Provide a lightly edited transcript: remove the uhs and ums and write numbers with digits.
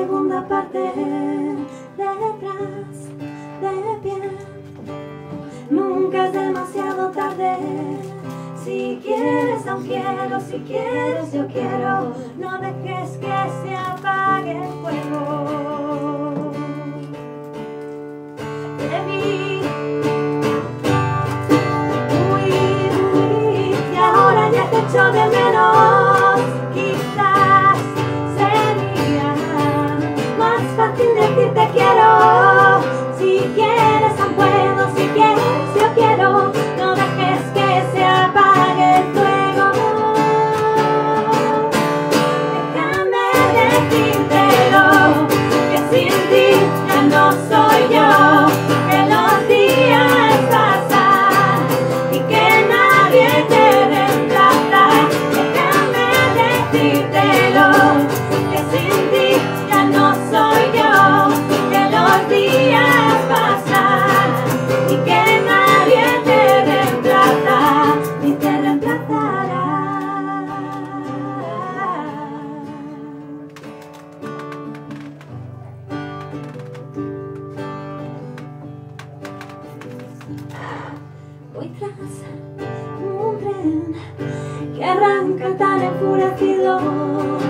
segunda parte, detrás de pie. Nunca es demasiado tarde. Si quieres, aún quiero. Si quieres, yo quiero. No dejes que se apague el fuego. Te vi huir y ahora ya te echo de menos. Quizás sería más fácil decir te quiero. Si quieres, aún puedo. Si quieres, yo quiero. No dejes que se apague el fuego. Déjame decírtelo, que sin ti ya no soy yo, que los días pasan y que nadie te reemplaza. Déjame decírtelo, que sin ti ya no soy yo, que los días pasan y que nadie te reemplaza ni te reemplazará. Voy tras un tren que arranca tan enfurecido.